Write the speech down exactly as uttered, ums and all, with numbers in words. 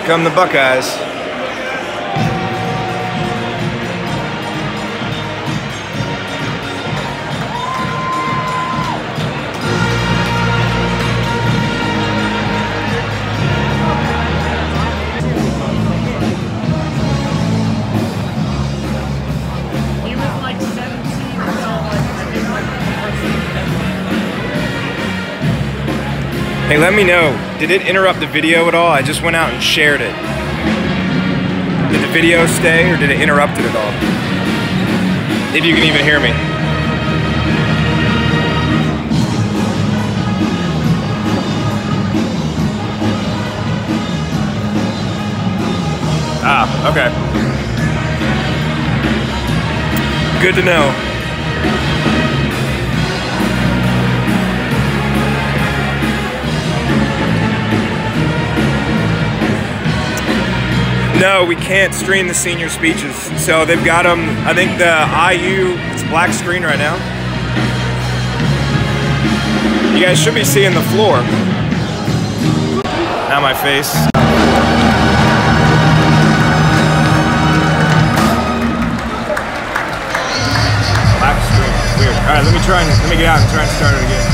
come the Buckeyes. Hey, let me know, did it interrupt the video at all? I just went out and shared it. Did the video stay or did it interrupt it at all? If you can even hear me. Ah, okay. Good to know. No, we can't stream the senior speeches. So they've got them, I think the I U, it's black screen right now. You guys should be seeing the floor. Now my face. Black screen, weird. All right, let me try and, let me get out and try and start it again.